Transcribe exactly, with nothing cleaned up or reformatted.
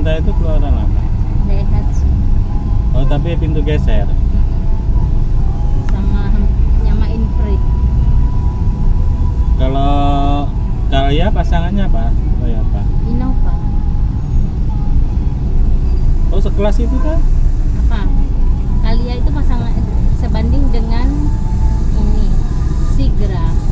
Honda itu keluaran apa? Daihatsu. Oh, tapi pintu geser. Sama nyamain free. Kalau Kalia pasangannya apa? Oh ya apa? Innova. Oh, sekelas itu kan? Apa? Kalia itu pasangan sebanding dengan ini Sigra.